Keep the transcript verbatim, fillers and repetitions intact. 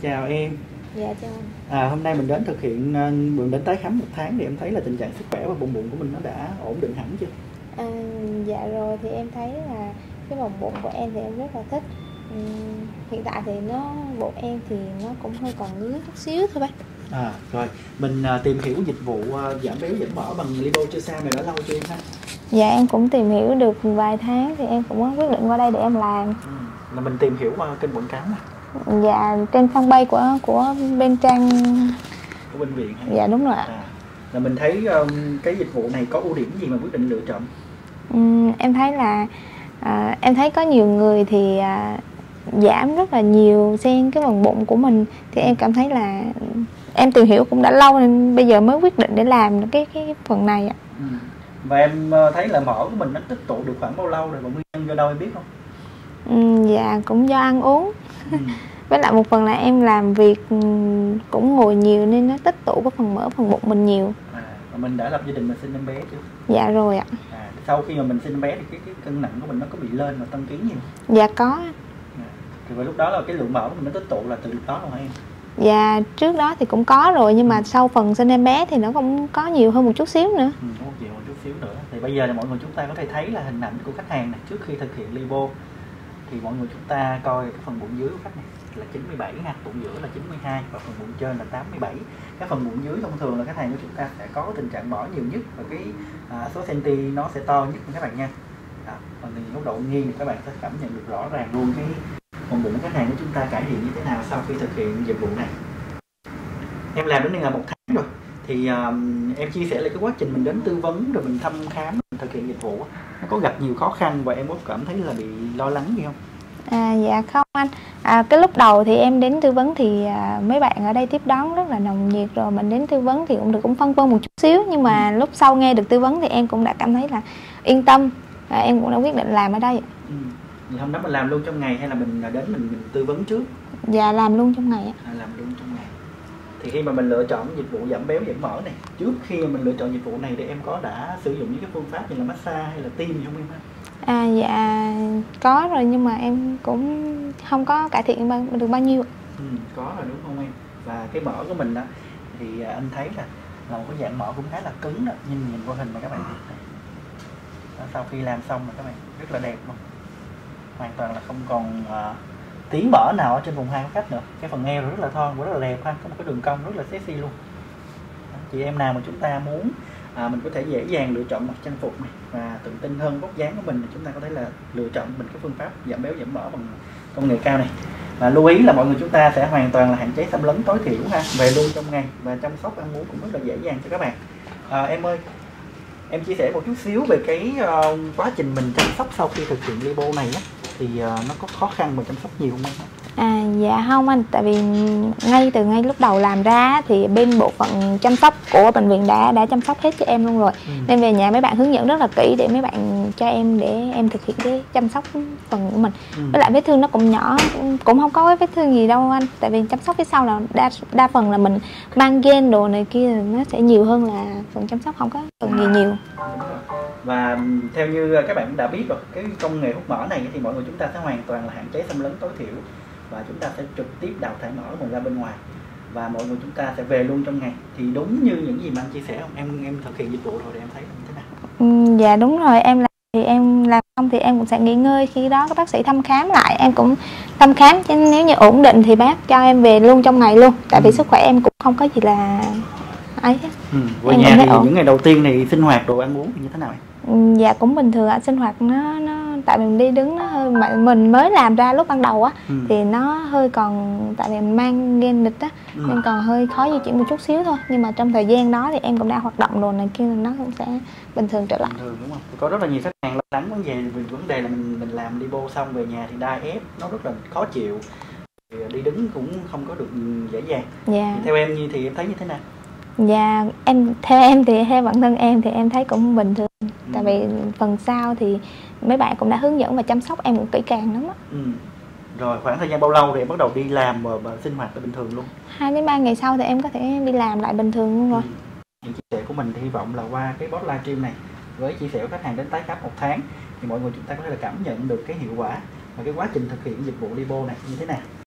Chào em. Dạ chào anh. À, hôm nay mình đến thực hiện ờ, mình đến tái khám một tháng thì em thấy là tình trạng sức khỏe và bụng bụng của mình nó đã ổn định hẳn chưa? À, dạ rồi thì em thấy là cái vòng bụng của em thì em rất là thích. Ừm, hiện tại thì nó bụng em thì nó cũng hơi còn ngứa chút xíu thôi bác. À, rồi mình à, tìm hiểu dịch vụ à, giảm béo giảm mỡ bằng Lipo này đã lâu chưa em ha? Dạ em cũng tìm hiểu được vài tháng thì em cũng quyết định qua đây để em làm. Ừ. Là mình tìm hiểu qua kênh quảng cáo này. Dạ trên fanpage của của bên trang Của bệnh viện hay? Dạ đúng rồi ạ. À, là mình thấy um, cái dịch vụ này có ưu điểm gì mà quyết định lựa chọn? Ừm, em thấy là à, em thấy có nhiều người thì à, giảm rất là nhiều xen cái phần bụng của mình, thì em cảm thấy là em tìm hiểu cũng đã lâu nên bây giờ mới quyết định để làm cái cái phần này ạ. Ừ. Và em ờ, thấy là mỡ của mình nó tích tụ được khoảng bao lâu rồi và nguyên nhân do đâu em biết không? Ừ, dạ cũng do ăn uống. Ừ. Với lại một phần là em làm việc cũng ngồi nhiều nên nó tích tụ cái phần mỡ phần bụng mình nhiều. À, và mình đã lập gia đình mình sinh em bé chưa? Dạ rồi ạ. À, sau khi mà mình sinh em bé thì cái, cái cân nặng của mình nó có bị lên và tăng ký nhiều? Dạ có. À, thì vào lúc đó là cái lượng mỡ của mình nó tích tụ là từ lúc đó luôn hả em? Dạ trước đó thì cũng có rồi, nhưng mà ừ. sau phần sinh em bé thì nó cũng có nhiều hơn một chút xíu nữa. Ừ, có một nhiều một chút xíu nữa. Thì bây giờ là mọi người chúng ta có thể thấy là hình ảnh của khách hàng này trước khi thực hiện lipo. Thì mọi người chúng ta coi cái phần bụng dưới của khách này là chín mươi bảy ha, bụng giữa là chín mươi hai và phần bụng trên là tám mươi bảy. Cái phần bụng dưới thông thường là khách hàng của chúng ta sẽ có tình trạng mỡ nhiều nhất và cái à, số centi nó sẽ to nhất các bạn nha. Đó. Còn từ góc độ nghiêng thì các bạn sẽ cảm nhận được rõ ràng luôn cái phần bụng khách hàng của chúng ta cải thiện như thế nào sau khi thực hiện dịch vụ này. Em làm đến đây là một tháng rồi. Thì um, em chia sẻ lại cái quá trình mình đến tư vấn rồi mình thăm khám, mình thực hiện dịch vụ nó có gặp nhiều khó khăn và em có cảm thấy là bị lo lắng gì không? À, dạ không anh. À, cái lúc đầu thì em đến tư vấn thì à, mấy bạn ở đây tiếp đón rất là nồng nhiệt, rồi mình đến tư vấn thì cũng được cũng phân vân một chút xíu, nhưng mà ừ. lúc sau nghe được tư vấn thì em cũng đã cảm thấy là yên tâm, à, em cũng đã quyết định làm ở đây. Ừ. Thì hôm đó mình làm luôn trong ngày hay là mình đến mình, mình tư vấn trước? Dạ làm luôn trong ngày. À, làm luôn trong ngày. Thì khi mà mình lựa chọn dịch vụ giảm béo giảm mỡ này, trước khi mà mình lựa chọn dịch vụ này thì em có đã sử dụng những cái phương pháp như là massage hay là tiêm gì không em ha? À dạ có rồi, nhưng mà em cũng không có cải thiện bao, được bao nhiêu. Ừ, có rồi đúng không em? Và cái mỡ của mình đó thì anh thấy là là một cái dạng mỡ cũng khá là cứng đó, nhìn nhìn qua hình mà các bạn thấy. Đó, sau khi làm xong là các bạn rất là đẹp luôn, hoàn toàn là không còn uh, tí mỡ nào ở trên vùng hai của khách nữa. Cái phần eo rất là thon và rất là đẹp ha, có một cái đường cong rất là sexy luôn. Đó, chị em nào mà chúng ta muốn à, mình có thể dễ dàng lựa chọn một trang phục này và tự tin hơn vóc dáng của mình thì chúng ta có thể là lựa chọn mình cái phương pháp giảm béo giảm mỡ bằng công nghệ cao này. Và lưu ý là mọi người chúng ta sẽ hoàn toàn là hạn chế xâm lấn tối thiểu ha, về luôn trong ngày và chăm sóc ăn uống cũng rất là dễ dàng cho các bạn. À, em ơi, em chia sẻ một chút xíu về cái uh, quá trình mình chăm sóc sau khi thực hiện lipo này á, thì uh, nó có khó khăn mà chăm sóc nhiều không em? À dạ không anh, tại vì ngay từ ngay lúc đầu làm ra thì bên bộ phận chăm sóc của bệnh viện đã đã chăm sóc hết cho em luôn rồi. Ừ. Nên về nhà mấy bạn hướng dẫn rất là kỹ để mấy bạn cho em để em thực hiện cái chăm sóc phần của mình. Ừ. Với lại vết thương nó cũng nhỏ, cũng không có vết thương gì đâu anh, tại vì chăm sóc phía sau là đa đa phần là mình mang gen đồ này kia nó sẽ nhiều hơn là phần chăm sóc không có phần gì nhiều. Và theo như các bạn đã biết rồi, cái công nghệ hút mỡ này thì mọi người chúng ta sẽ hoàn toàn là hạn chế xâm lấn tối thiểu và chúng ta sẽ trực tiếp đào thải mỡ mình ra bên ngoài và mọi người chúng ta sẽ về luôn trong ngày. Thì đúng như những gì mà anh chia sẻ không? Em em thực hiện dịch vụ rồi thì em thấy như thế nào? Ừ, dạ đúng rồi, em làm thì em làm xong thì em cũng sẽ nghỉ ngơi, khi đó các bác sĩ thăm khám lại em cũng thăm khám, chứ nếu như ổn định thì bác cho em về luôn trong ngày luôn, tại ừ. vì sức khỏe em cũng không có gì là ấy hết. Ừ. Về nhà thì ổn. Những ngày đầu tiên thì sinh hoạt đồ ăn uống như thế nào em? Ừ, dạ cũng bình thường ạ, sinh hoạt nó nó tại mình đi đứng nó hơi, mình mới làm ra lúc ban đầu á, ừ. thì nó hơi còn, tại vì mình mang gen lịch á, ừ. nên còn hơi khó di chuyển một chút xíu thôi, nhưng mà trong thời gian đó thì em cũng đã hoạt động đồ này kia, nó cũng sẽ bình thường trở lại. Bình thường đúng không? Có rất là nhiều khách hàng lo lắng vấn đề về vấn đề là mình mình làm lipo xong về nhà thì đai ép nó rất là khó chịu, thì đi đứng cũng không có được dễ dàng. Dạ. Thì theo em như thì em thấy như thế nào? Dạ em theo em thì theo bản thân em thì em thấy cũng bình thường, ừ. tại vì phần sau thì mấy bạn cũng đã hướng dẫn và chăm sóc em cũng kỹ càng lắm á. Ừ. Rồi khoảng thời gian bao lâu thì em bắt đầu đi làm và, và sinh hoạt lại bình thường luôn? Hai đến ba ngày sau thì em có thể đi làm lại bình thường luôn rồi. Ừ. Những chia sẻ của mình thì hy vọng là qua cái post livestream này với chia sẻ của khách hàng đến tái khám một tháng thì mọi người chúng ta có thể là cảm nhận được cái hiệu quả và cái quá trình thực hiện dịch vụ lipo này như thế nào.